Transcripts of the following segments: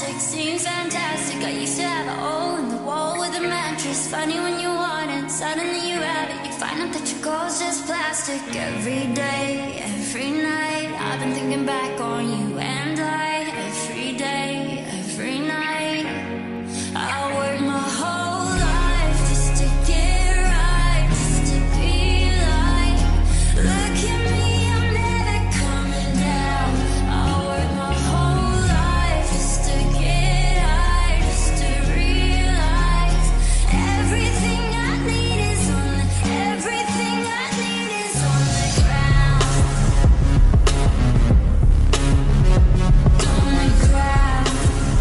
plastic seems fantastic. I used to have a hole in the wall with a mattress. Funny when you want it, suddenly you have it. You find out that your goal's just plastic. Every day, every night, I've been thinking back on you and I. Every day, every night, I work my whole life just to get right, just to be like, look at me, I'm never coming down. I work my whole life just to get high, just to realize everything I need is on the, everything I need is on the ground. On the ground.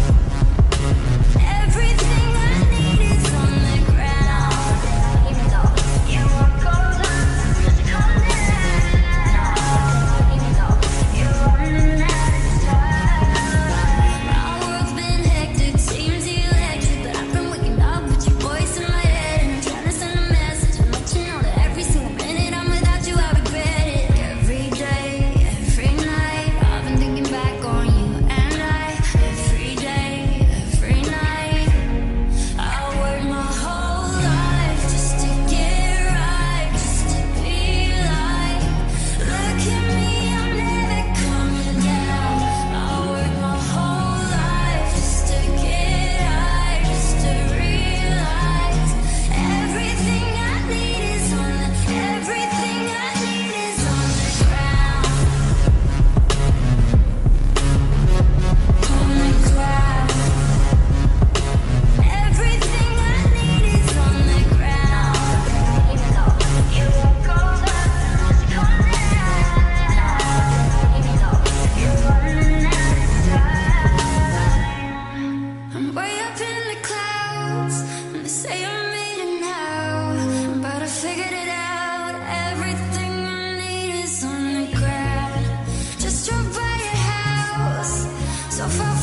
Everything I need is on the ground. Even though you walk all around, come down. Even though you're running out of time. My world's been hectic, seems electric, but I've been waking up with your voice in my head, and I'm trying to send a message and let you know that every single minute I'm without you, I regret it. Every day, every night, I've been thinking back on you and I. Every day, every night, I work my whole life just to get right, just to be like, look at me, I'm never coming down. I work my whole life just to get high, just to realize everything I need is on the, everything I need is on the ground. On the ground. Everything I need is on the ground. Even though you walk all around, come down. Even though you're running out of time. I'm way up in the clouds, and they say I made it now, but I figured it out. Everything I need is on the ground. Just drove by your house, so far